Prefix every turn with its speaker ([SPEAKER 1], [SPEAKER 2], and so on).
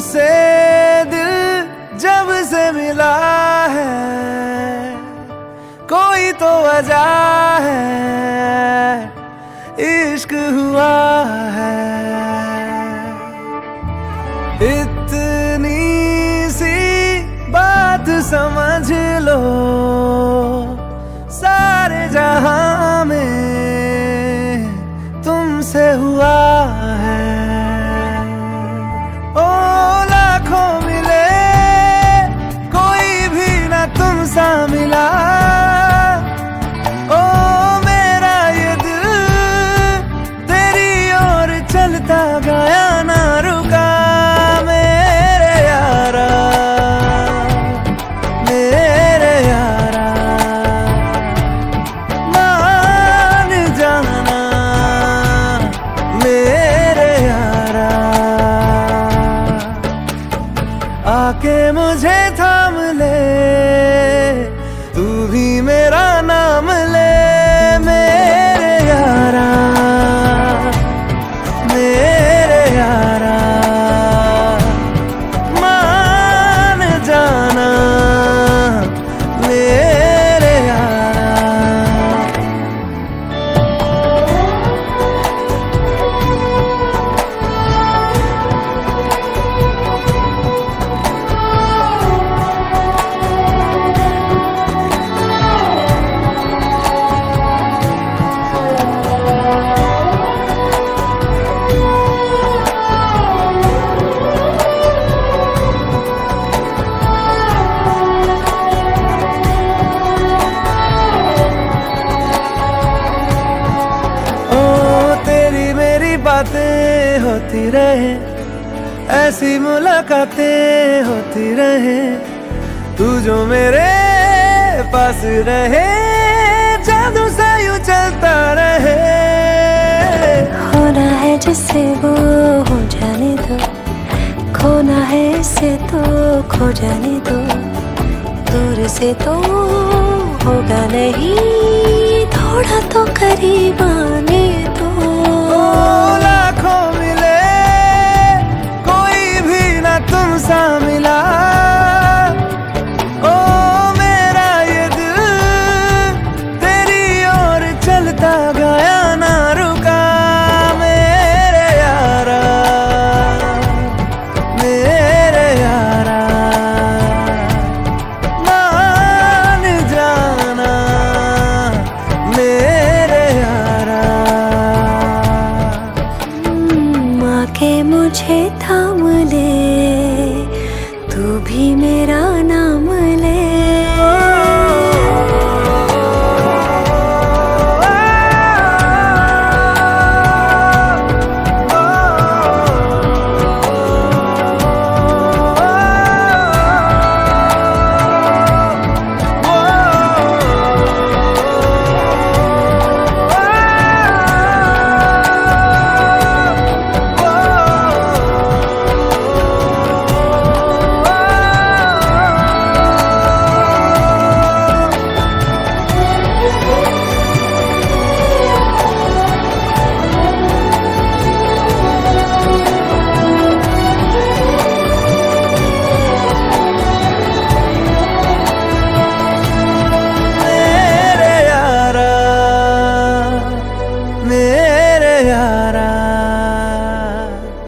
[SPEAKER 1] तुमसे दिल जब से मिला है, कोई तो वजह है, इश्क हुआ है। इतनी सी बात समझ लो, सारे जहां में तुमसे हुआ है। ओ लाखों मिले, कोई भी ना तुम सा मिला। ओ मेरा ये दिल तेरी ओर चलता गया, ना रुका। मेरे यारा, मेरे यारा, मान जाना मेरे यारा। आके मुझे थाम ले, तू भी मेरा नाम ले। मेरे यारा, मेरे यारा, मान जाना मेरे यारा। बातें होती रहे, ऐसी मुलाकातें होती रहे, तू जो मेरे पास रहे, जादू सा यूं चलता रहे।
[SPEAKER 2] होना है जिससे वो हो जाने दो, खोना है इससे तो खो जाने दो। दूर से तो होगा नहीं, थोड़ा तो करीब आने दो।
[SPEAKER 1] लाखों मिले, कोई भी ना तुम सा मिला। ओ मेरा ये दिल तेरी ओर चलता गया, ना रुका। मेरे यारा, मेरे यारा, मान जाना मेरे यारा।
[SPEAKER 2] के मुझे